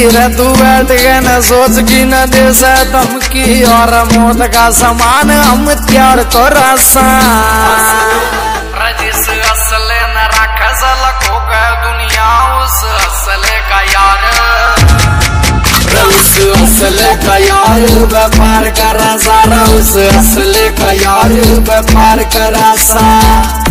रे तू बैठ के न सोच की न दे से धमकी और मौत का सामान हम त्यार को रासा जिस असले न रख सलको का दुनिया उस असले का यार उस असले का यार व्यापार करा सारा उस असले का यार व्यापार करा सा।